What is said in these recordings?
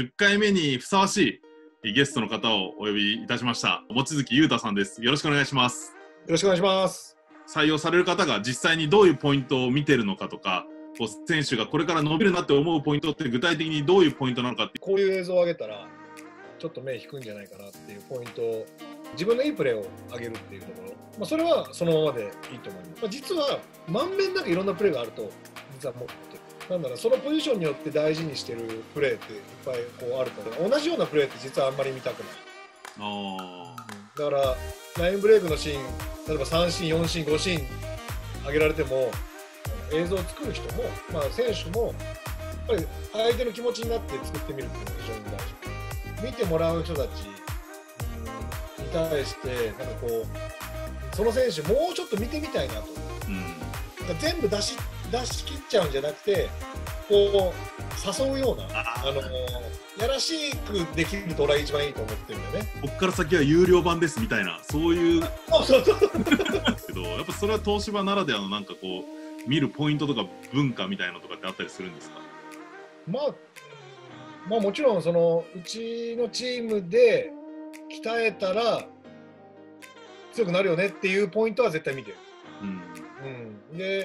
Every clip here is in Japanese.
10回目にふさわしいゲストの方をお呼びいたしました。望月裕太さんです。よろしくお願いします。 よろしくお願いします。 採用される方が実際にどういうポイントを見てるのかとか、選手がこれから伸びるなって思うポイントって具体的にどういうポイントなのかって、 こういう映像を上げたらちょっと目引くんじゃないかなっていうポイントを、自分のいいプレーを上げるっていうところ、それはそのままでいいと思います。実はまんべんなくいろんなプレーがあると実は持ってる。なんだろう、そのポジションによって大事にしてるプレーっていっぱいこうあるから、同じようなプレーって実はあんまり見たくない。だからラインブレイクのシーン、例えば3シーン4シーン5シーン上げられても、映像を作る人も、選手もやっぱり相手の気持ちになって作ってみるっていうのが非常に大事。見てもらう人たちに対してなんかこう、その選手もうちょっと見てみたいなと、なんか全部出し切っちゃうんじゃなくて、こう誘うような、やらしくできると俺は一番いいと思ってるんだよね。 ここから先は有料版ですみたいな、そういうそうけど、やっぱそれは東芝ならではのなんかこう見るポイントとか文化みたいなのとかってあったりするんですか？ もちろんそのうちのチームで鍛えたら強くなるよねっていうポイントは絶対見てる。で、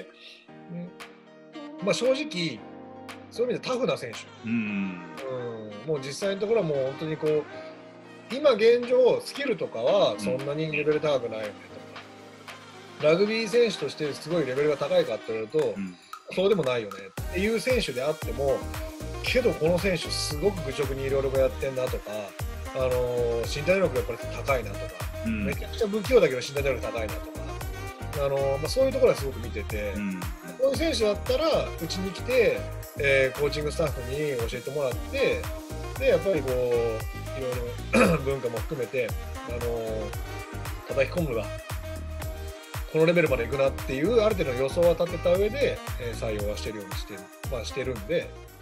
正直そういう意味でタフな選手、もう実際のところはもう本当にこう、今現状スキルとかはそんなにレベル高くないよねとか、ラグビー選手としてすごいレベルが高いかって言われると、そうでもないよねっていう選手であっても、けどこの選手すごく愚直にいろいろやってんなとか、身体能力がやっぱり高いなとか、めちゃくちゃ不器用だけど身体能力高いなとか、そういうところはすごく見てて、こういう選手だったらうちに来て、コーチングスタッフに教えてもらって、でやっぱりこういろいろ文化も含めて叩き込むのがこのレベルまでいくなっていうある程度の予想は立てた上で、採用はしてるようにしてるんで。